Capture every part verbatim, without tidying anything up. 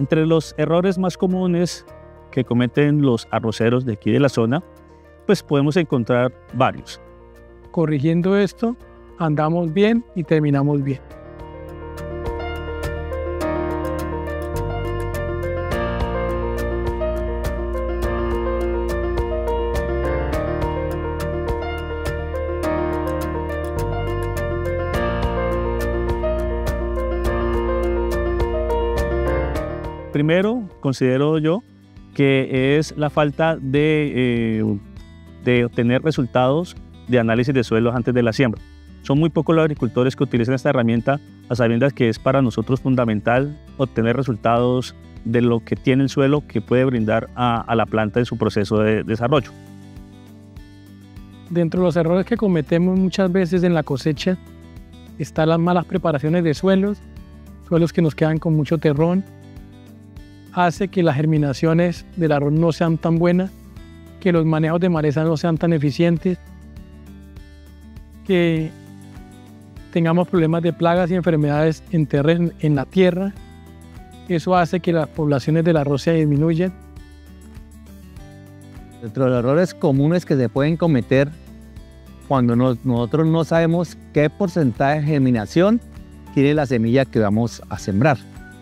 Entre los errores más comunes que cometen los arroceros de aquí de la zona, pues podemos encontrar varios. Corrigiendo esto, andamos bien y terminamos bien. Primero, considero yo que es la falta de, eh, de obtener resultados de análisis de suelos antes de la siembra. Son muy pocos los agricultores que utilizan esta herramienta a sabiendas que es para nosotros fundamental obtener resultados de lo que tiene el suelo que puede brindar a, a la planta en su proceso de desarrollo. Dentro de los errores que cometemos muchas veces en la cosecha están las malas preparaciones de suelos, suelos que nos quedan con mucho terrón, hace que las germinaciones del arroz no sean tan buenas, que los manejos de maleza no sean tan eficientes, que tengamos problemas de plagas y enfermedades en, terreno, en la tierra. Eso hace que las poblaciones del arroz se disminuyan. Dentro de los errores comunes que se pueden cometer cuando no, nosotros no sabemos qué porcentaje de germinación tiene la semilla que vamos a sembrar.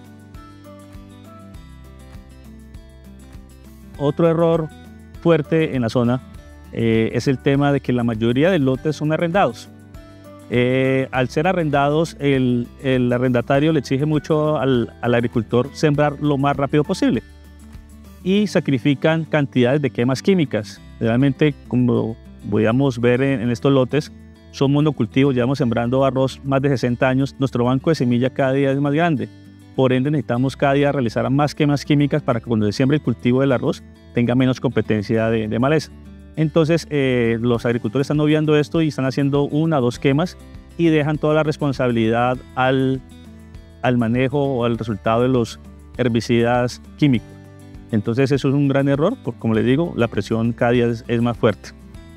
Otro error fuerte en la zona eh, es el tema de que la mayoría de lotes son arrendados. Eh, al ser arrendados, el, el arrendatario le exige mucho al, al agricultor sembrar lo más rápido posible y sacrifican cantidades de quemas químicas. Realmente, como podíamos ver en, en estos lotes, son monocultivos, llevamos sembrando arroz más de sesenta años, nuestro banco de semilla cada día es más grande. Por ende, necesitamos cada día realizar más quemas químicas para que cuando se siembre el cultivo del arroz tenga menos competencia de, de maleza. Entonces, eh, los agricultores están obviando esto y están haciendo una o dos quemas y dejan toda la responsabilidad al, al manejo o al resultado de los herbicidas químicos. Entonces, eso es un gran error, porque como les digo, la presión cada día es, es más fuerte.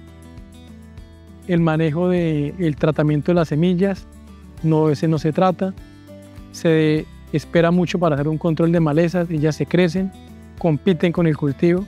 El manejo del tratamiento de las semillas, no, ese no se trata. Se espera mucho para hacer un control de malezas, ellas se crecen, compiten con el cultivo.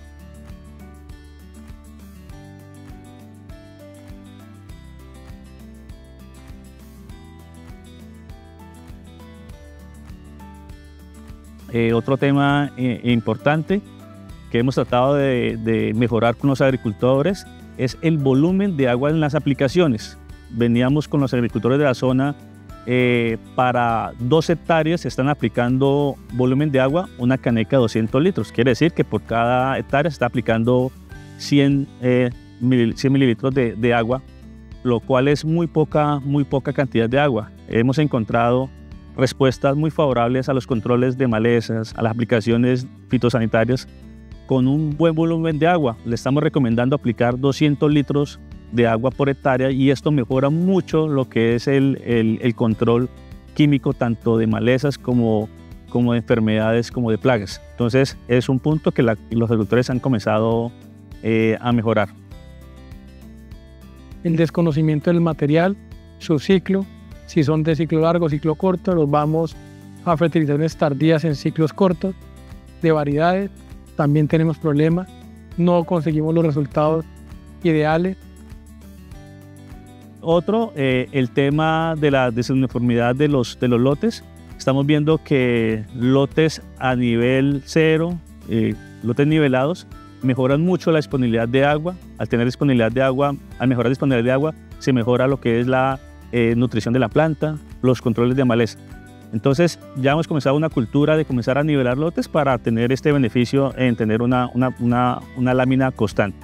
Eh, otro tema eh, importante que hemos tratado de, de mejorar con los agricultores es el volumen de agua en las aplicaciones. Veníamos con los agricultores de la zona, eh, para dos hectáreas se están aplicando volumen de agua, una caneca de doscientos litros. Quiere decir que por cada hectárea se está aplicando cien, eh, mil, cien mililitros de, de agua, lo cual es muy poca, muy poca cantidad de agua. Hemos encontrado respuestas muy favorables a los controles de malezas, a las aplicaciones fitosanitarias con un buen volumen de agua. Le estamos recomendando aplicar doscientos litros de agua por hectárea y esto mejora mucho lo que es el, el, el control químico tanto de malezas como, como de enfermedades como de plagas. Entonces es un punto que la, los agricultores han comenzado eh, a mejorar. El desconocimiento del material, su ciclo, si son de ciclo largo, ciclo corto, los vamos a fertilizaciones tardías en ciclos cortos, de variedades, también tenemos problemas, no conseguimos los resultados ideales. Otro, eh, el tema de la desuniformidad de los, de los lotes. Estamos viendo que lotes a nivel cero, eh, lotes nivelados, mejoran mucho la disponibilidad de agua. Al tener disponibilidad de agua, al mejorar la disponibilidad de agua, se mejora lo que es la eh, nutrición de la planta, los controles de maleza. Entonces ya hemos comenzado una cultura de comenzar a nivelar lotes para tener este beneficio en tener una, una, una, una lámina constante.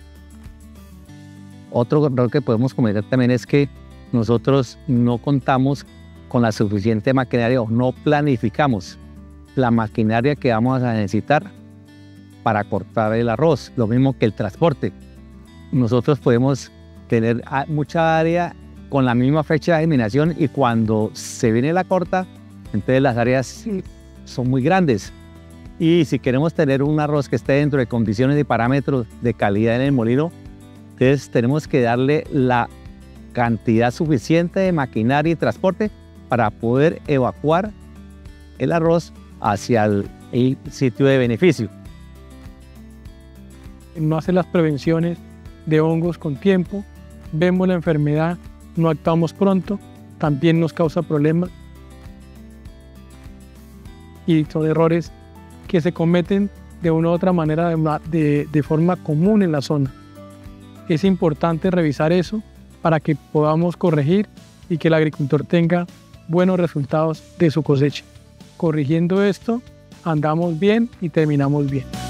Otro error que podemos cometer también es que nosotros no contamos con la suficiente maquinaria o no planificamos la maquinaria que vamos a necesitar para cortar el arroz, lo mismo que el transporte. Nosotros podemos tener mucha área con la misma fecha de germinación y cuando se viene la corta, entonces las áreas son muy grandes. Y si queremos tener un arroz que esté dentro de condiciones y parámetros de calidad en el molino, entonces tenemos que darle la cantidad suficiente de maquinaria y transporte para poder evacuar el arroz hacia el y sitio de beneficio. No hacer las prevenciones de hongos con tiempo, vemos la enfermedad, no actuamos pronto, también nos causa problemas y son errores que se cometen de una u otra manera de, de, de forma común en la zona. Es importante revisar eso para que podamos corregir y que el agricultor tenga buenos resultados de su cosecha. Corrigiendo esto, andamos bien y terminamos bien.